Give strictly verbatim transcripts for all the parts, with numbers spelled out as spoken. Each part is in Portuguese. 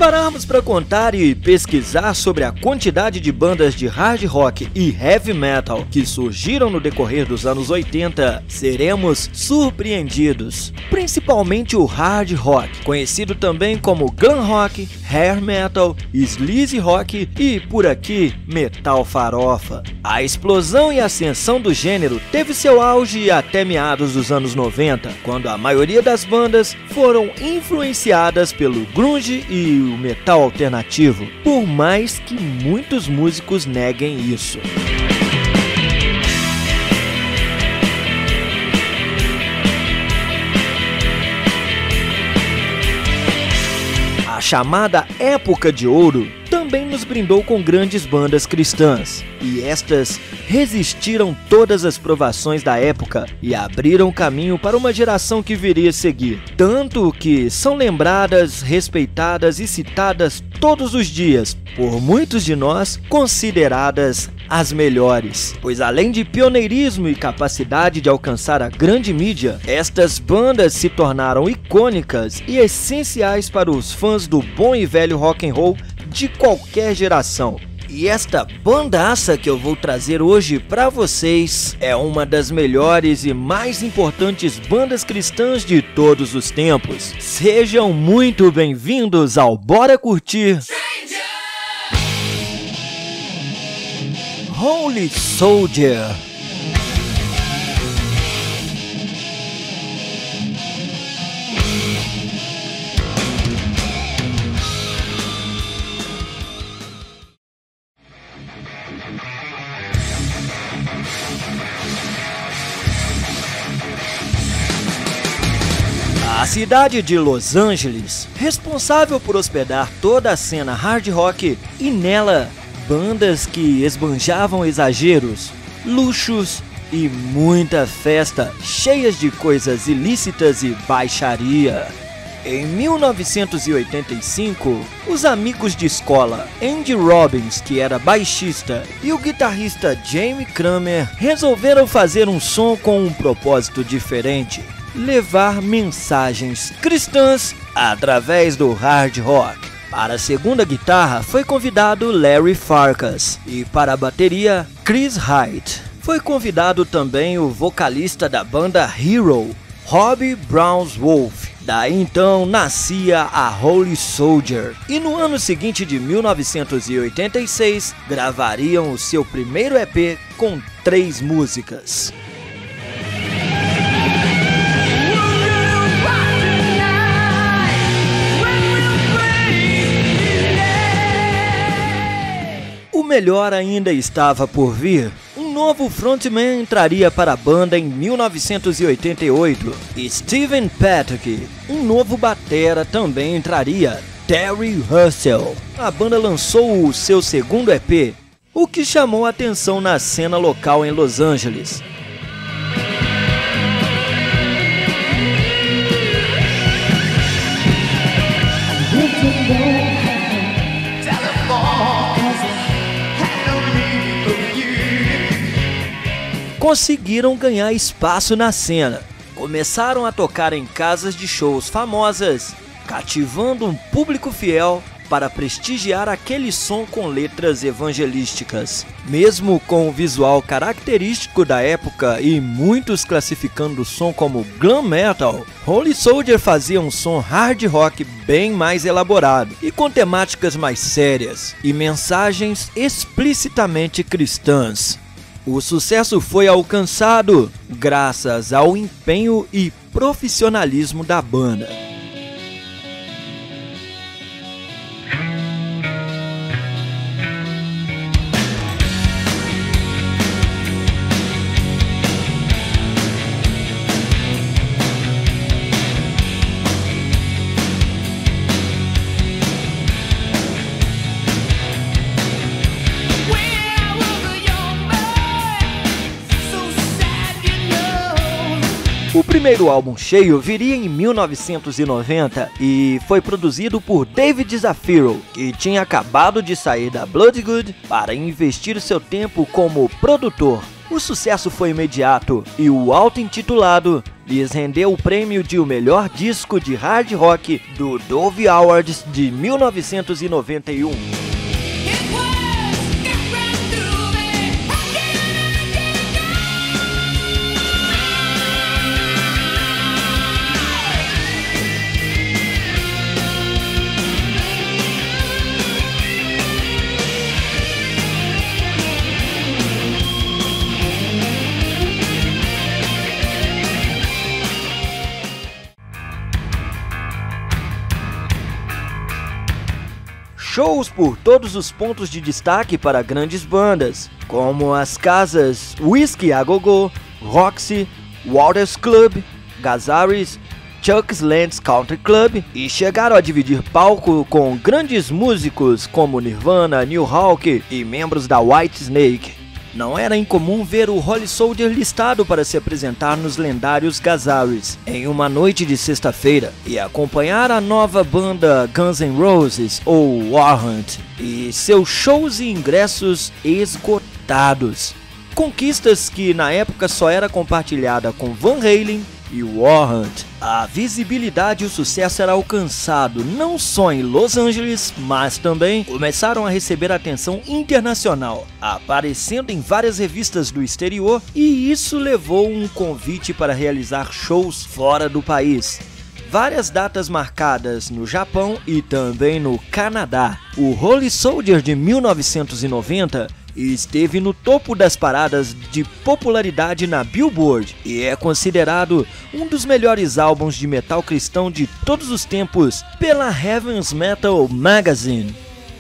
pararmos para contar e pesquisar sobre a quantidade de bandas de hard rock e heavy metal que surgiram no decorrer dos anos oitenta, seremos surpreendidos. Principalmente o hard rock, conhecido também como glam rock, hair metal, sleaze rock e, por aqui, metal farofa. A explosão e ascensão do gênero teve seu auge até meados dos anos noventa, quando a maioria das bandas foram influenciadas pelo grunge e o metal alternativo, por mais que muitos músicos neguem isso. A chamada Época de Ouro também nos brindou com grandes bandas cristãs, e estas resistiram todas as provações da época e abriram caminho para uma geração que viria a seguir, tanto que são lembradas, respeitadas e citadas todos os dias, por muitos de nós consideradas as melhores, pois além de pioneirismo e capacidade de alcançar a grande mídia, estas bandas se tornaram icônicas e essenciais para os fãs do bom e velho rock and roll de qualquer geração. E esta bandaça que eu vou trazer hoje para vocês é uma das melhores e mais importantes bandas cristãs de todos os tempos. Sejam muito bem-vindos ao Bora Curtir Holy Soldier. A cidade de Los Angeles, responsável por hospedar toda a cena hard rock, e nela bandas que esbanjavam exageros, luxos e muita festa, cheias de coisas ilícitas e baixaria. Em mil novecentos e oitenta e cinco, os amigos de escola Andy Robbins, que era baixista, e o guitarrista Jamie Kramer resolveram fazer um som com um propósito diferente: levar mensagens cristãs através do hard rock. Para a segunda guitarra foi convidado Larry Farkas e para a bateria Chris Hite. Foi convidado também o vocalista da banda Hero, Robbie Brownswolf. Daí então nascia a Holy Soldier, e no ano seguinte de mil novecentos e oitenta e seis gravariam o seu primeiro E P com três músicas. O melhor ainda estava por vir. Um novo frontman entraria para a banda em mil novecentos e oitenta e oito, e Steven Patrick. Um novo batera também entraria, Terry Russell. A banda lançou o seu segundo E P, o que chamou a atenção na cena local em Los Angeles. Conseguiram ganhar espaço na cena, começaram a tocar em casas de shows famosas, cativando um público fiel para prestigiar aquele som com letras evangelísticas. Mesmo com o visual característico da época e muitos classificando o som como glam metal, Holy Soldier fazia um som hard rock bem mais elaborado e com temáticas mais sérias e mensagens explicitamente cristãs. O sucesso foi alcançado graças ao empenho e profissionalismo da banda. O primeiro álbum cheio viria em mil novecentos e noventa e foi produzido por David Zafiro, que tinha acabado de sair da Bloodgood para investir seu tempo como produtor. O sucesso foi imediato e o auto-intitulado lhes rendeu o prêmio de o melhor disco de hard rock do Dove Awards de mil novecentos e noventa e um. Shows por todos os pontos de destaque para grandes bandas, como as casas Whisky a Go-Go, Roxy, Waters Club, Gazaris, Chuck's Land's Country Club, e chegaram a dividir palco com grandes músicos como Nirvana, New Hawk e membros da Whitesnake. Não era incomum ver o Holly Soldier listado para se apresentar nos lendários Gazaris em uma noite de sexta-feira e acompanhar a nova banda Guns N' Roses ou Warrant e seus shows e ingressos esgotados. Conquistas que na época só era compartilhada com Van Halen e Warrant. A visibilidade e o sucesso era alcançado não só em Los Angeles, mas também começaram a receber atenção internacional, aparecendo em várias revistas do exterior, e isso levou um convite para realizar shows fora do país. Várias datas marcadas no Japão e também no Canadá. O Holly Soldier de mil novecentos e noventa esteve no topo das paradas de popularidade na Billboard e é considerado um dos melhores álbuns de metal cristão de todos os tempos pela Heaven's Metal Magazine.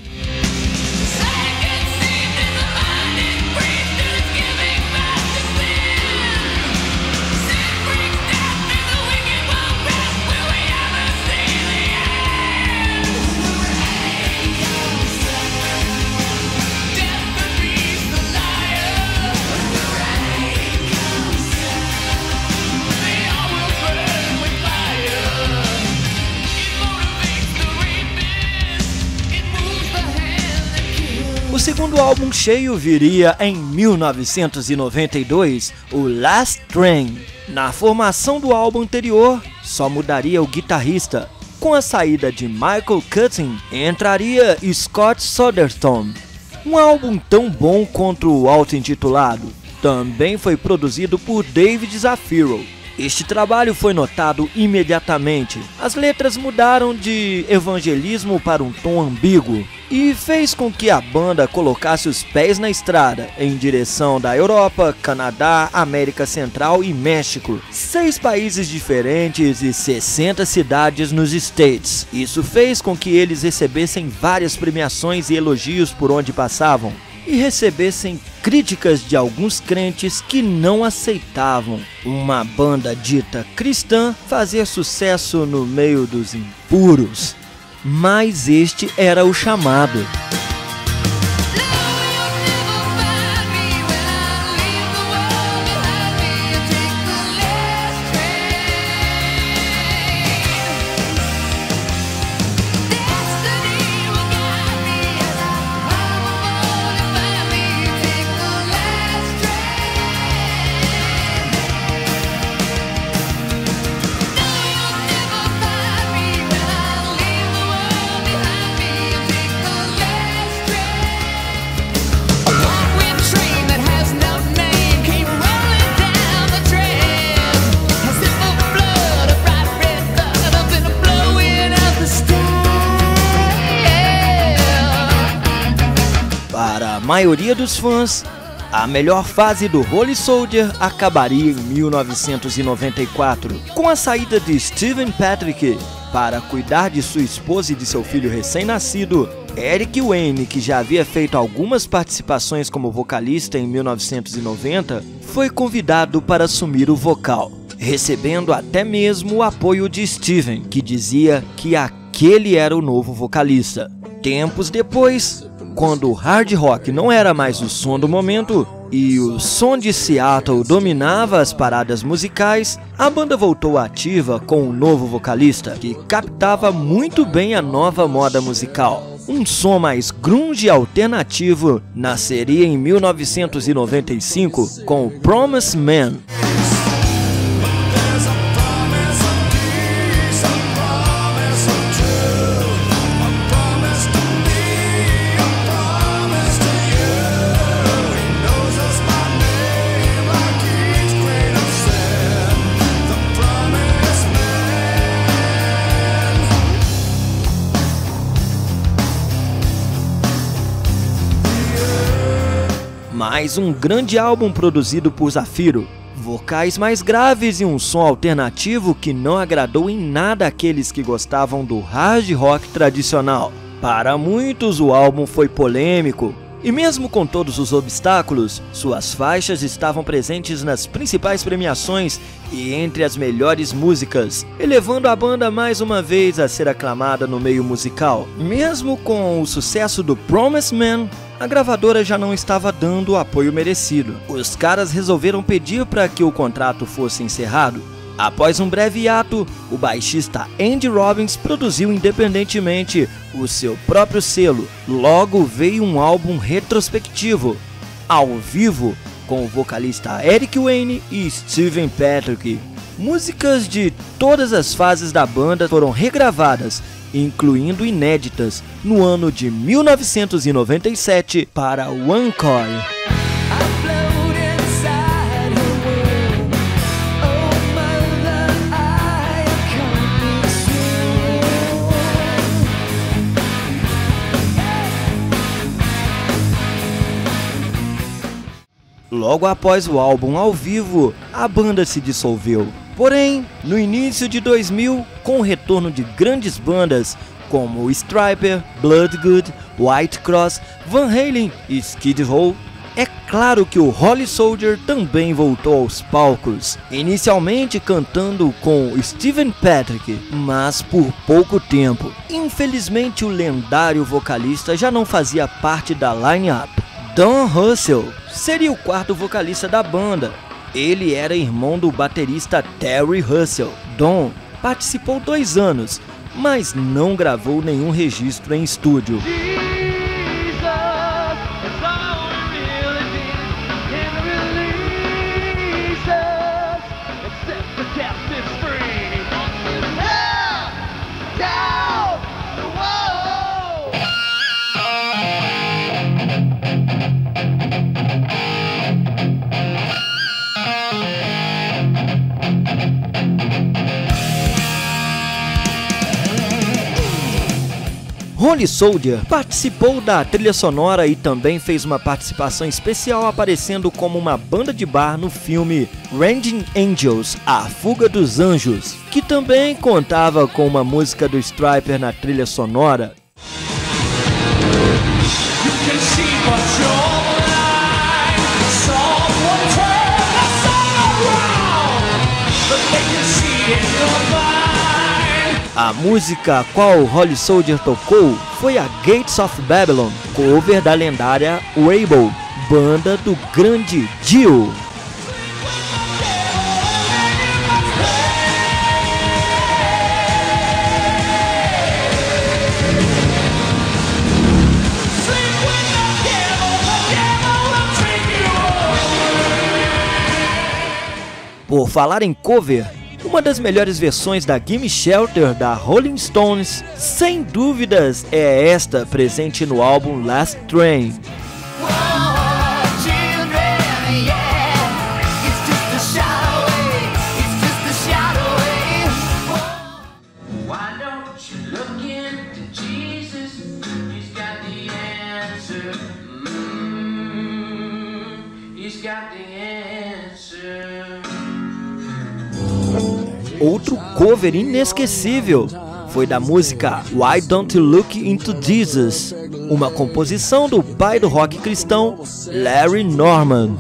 O segundo álbum cheio viria em mil novecentos e noventa e dois, o Last Train. Na formação do álbum anterior, só mudaria o guitarrista. Com a saída de Michael Cutting, entraria Scott Soderstrom. Um álbum tão bom quanto o auto-intitulado. Também foi produzido por David Zafiro. Este trabalho foi notado imediatamente. As letras mudaram de evangelismo para um tom ambíguo e fez com que a banda colocasse os pés na estrada em direção da Europa, Canadá, América Central e México. Seis países diferentes e sessenta cidades nos States. Isso fez com que eles recebessem várias premiações e elogios por onde passavam, e recebessem críticas de alguns crentes que não aceitavam uma banda dita cristã fazer sucesso no meio dos impuros. Mas este era o chamado. Para a maioria dos fãs, a melhor fase do Holly Soldier acabaria em mil novecentos e noventa e quatro, com a saída de Steven Patrick para cuidar de sua esposa e de seu filho recém-nascido. Eric Wayne, que já havia feito algumas participações como vocalista em mil novecentos e noventa, foi convidado para assumir o vocal, recebendo até mesmo o apoio de Steven, que dizia que aquele era o novo vocalista. Tempos depois, quando o hard rock não era mais o som do momento e o som de Seattle dominava as paradas musicais, a banda voltou ativa com um novo vocalista que captava muito bem a nova moda musical. Um som mais grunge alternativo nasceria em mil novecentos e noventa e cinco com o Promise Man. mais um grande álbum produzido por Zafiro. Vocais mais graves e um som alternativo que não agradou em nada aqueles que gostavam do hard rock tradicional. Para muitos, o álbum foi polêmico, e mesmo com todos os obstáculos, suas faixas estavam presentes nas principais premiações e entre as melhores músicas, elevando a banda mais uma vez a ser aclamada no meio musical. Mesmo com o sucesso do Promised Man, a gravadora já não estava dando o apoio merecido. Os caras resolveram pedir para que o contrato fosse encerrado. Após um breve hiato, o baixista Andy Robbins produziu independentemente o seu próprio selo. Logo veio um álbum retrospectivo, ao vivo, com o vocalista Eric Wayne e Steven Patrick. Músicas de todas as fases da banda foram regravadas, incluindo inéditas, no ano de mil novecentos e noventa e sete para o Encore. Logo após o álbum ao vivo, a banda se dissolveu. Porém, no início de dois mil, com o retorno de grandes bandas como Stryper, Bloodgood, Whitecross, Van Halen e Skid Row, é claro que o Holly Soldier também voltou aos palcos, inicialmente cantando com Steven Patrick, mas por pouco tempo. Infelizmente, o lendário vocalista já não fazia parte da line-up. Don Russell seria o quarto vocalista da banda. Ele era irmão do baterista Terry Russell. Don participou dois anos, mas não gravou nenhum registro em estúdio. Holly Soldier participou da trilha sonora e também fez uma participação especial aparecendo como uma banda de bar no filme Raging Angels, A Fuga dos Anjos, que também contava com uma música do Stryper na trilha sonora. A música a qual Holly Soldier tocou foi a Gates of Babylon, cover da lendária Rainbow, banda do grande Dio. Por falar em cover, uma das melhores versões da Gimme Shelter da Rolling Stones, sem dúvidas, é esta presente no álbum Last Train. Outro cover inesquecível foi da música Why Don't You Look Into Jesus, uma composição do pai do rock cristão, Larry Norman.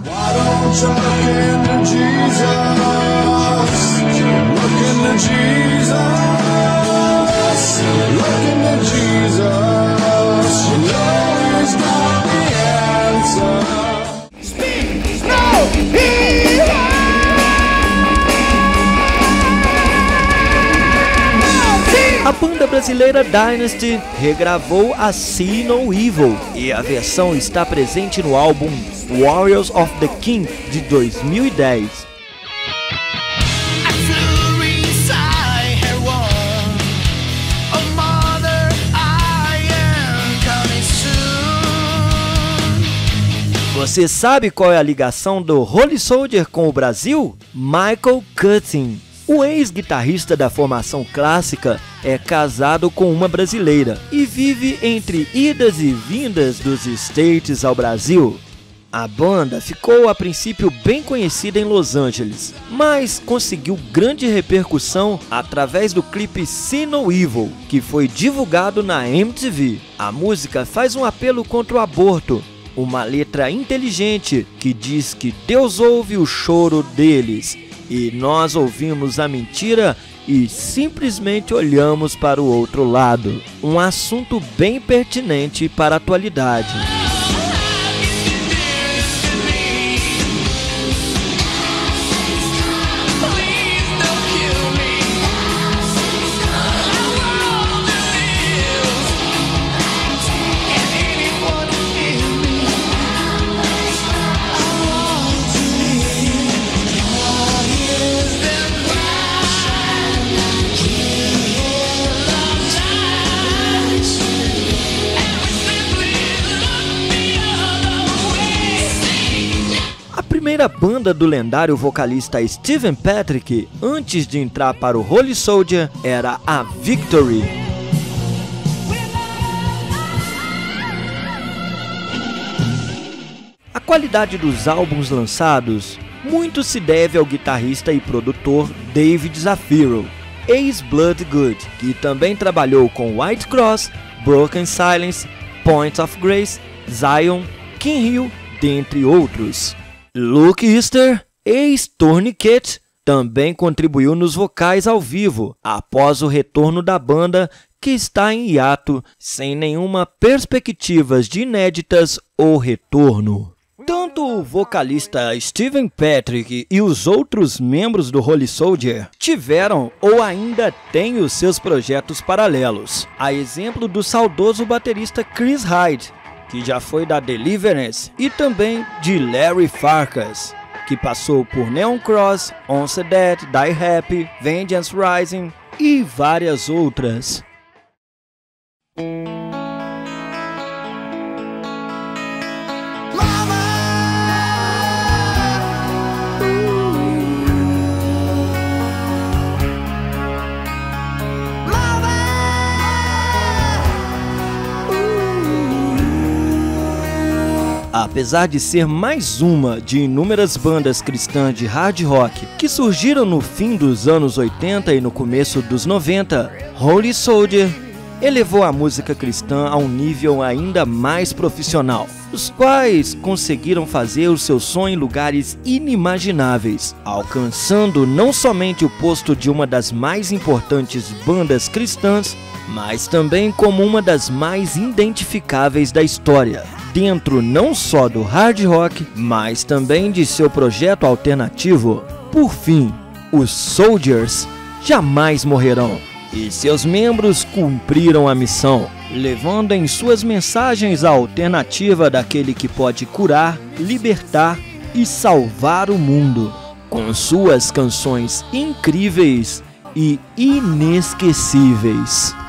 A banda brasileira Dynasty regravou a See No Evil e a versão está presente no álbum Warriors of the King de dois mil e dez. Você sabe qual é a ligação do Holly Soldier com o Brasil? Michael Cutting, o ex-guitarrista da formação clássica, é casado com uma brasileira e vive entre idas e vindas dos States ao Brasil. A banda ficou a princípio bem conhecida em Los Angeles, mas conseguiu grande repercussão através do clipe See No Evil, que foi divulgado na M T V. A música faz um apelo contra o aborto, uma letra inteligente que diz que Deus ouve o choro deles e nós ouvimos a mentira e simplesmente olhamos para o outro lado. Um assunto bem pertinente para a atualidade. A primeira banda do lendário vocalista Steven Patrick, antes de entrar para o Holy Soldier, era a Victory. A qualidade dos álbuns lançados muito se deve ao guitarrista e produtor David Zafiro, ex-Blood Good, que também trabalhou com White Cross, Broken Silence, Point of Grace, Zion, King Hill, dentre outros. Luke Easter, ex-Tourniquet, também contribuiu nos vocais ao vivo, após o retorno da banda, que está em hiato, sem nenhuma perspectiva de inéditas ou retorno. Tanto o vocalista Steven Patrick e os outros membros do Holy Soldier tiveram ou ainda têm os seus projetos paralelos, a exemplo do saudoso baterista Chris Hyde, que já foi da Deliverance, e também de Larry Farkas, que passou por Neon Cross, Once Dead, Die Happy, Vengeance Rising e várias outras. Apesar de ser mais uma de inúmeras bandas cristãs de hard rock que surgiram no fim dos anos oitenta e no começo dos noventa, Holy Soldier elevou a música cristã a um nível ainda mais profissional, os quais conseguiram fazer o seu som em lugares inimagináveis, alcançando não somente o posto de uma das mais importantes bandas cristãs, mas também como uma das mais identificáveis da história, dentro não só do hard rock, mas também de seu projeto alternativo. Por fim, os Soldiers jamais morrerão, e seus membros cumpriram a missão, levando em suas mensagens a alternativa daquele que pode curar, libertar e salvar o mundo, com suas canções incríveis e inesquecíveis.